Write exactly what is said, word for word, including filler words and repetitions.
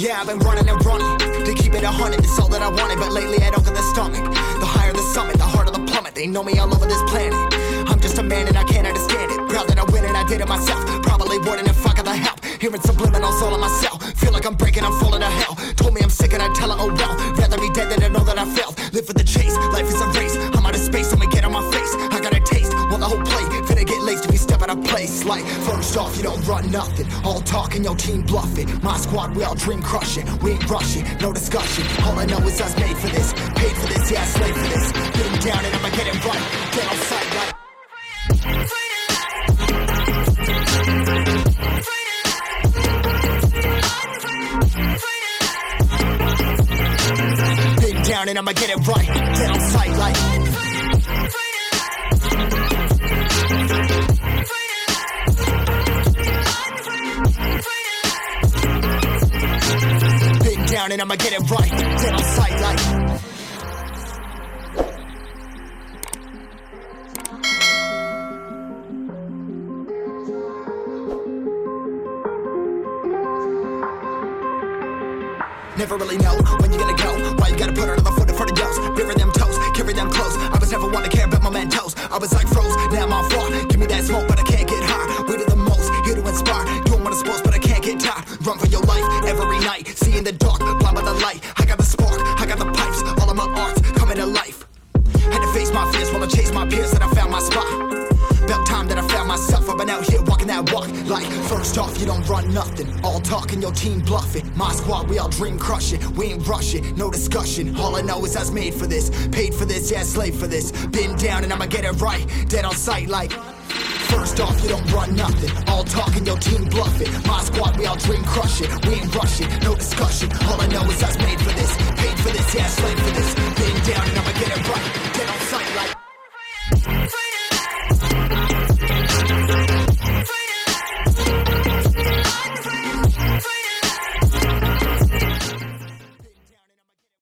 Yeah, I've been running and running to keep it a hundred, it's all that I wanted. But lately I don't get the stomach. The higher the summit, the harder the plummet. They know me all over this planet. I'm just a man and I can't understand it. Proud that I win and I did it myself. Probably wouldn't if I got the help. Hearing subliminals all on myself. Feel like I'm breaking, I'm falling to hell. Told me I'm sick and I tell her, oh well. Rather be dead than to know that I failed. Live for the chase, life is a race. I'm out of space, I'ma get on my face. I got a taste, want the whole plate. Finna get laced if you step out of place. Like, first off, you don't run nothing. All talk and your team bluffing. My squad, we all dream crushing. We ain't rushing, no discussion. All I know is us made for this. Paid for this, yeah, slave for this. Been down and I'ma get it right. Get on sight like been down and I'ma get it right. Get on sight like been down and I'ma get it right. Get on sight like never really know when you gonna go. Why you gotta put another foot in front of yours? Bury them toes, carry them close. I was never one to care about my mentos. I was like froze, now I'm on floor. Give me that smoke, but I can't get high. We do the most, here to inspire. Doing what I'm supposed, but I can't get tired. Run for your life every night. See in the dark, blind by the light. I got the spark, I got the pipes. All of my arts coming to life. Had to face my fears while I chase my peers, and I found my spot. About time that I found myself. I've been out here walking that walk. Like, first off, you don't run nothing. All talking, your team bluffing. My squad, we all dream crushing. We ain't rushing, no discussion. All I know is I was made for this. Paid for this, yeah, slave for this. Been down and I'ma get it right. Dead on sight like first off, you don't run nothing. All talking, your team bluffing. My squad, we all dream crushing. We ain't rushing, no discussion. All I know is I was made for this.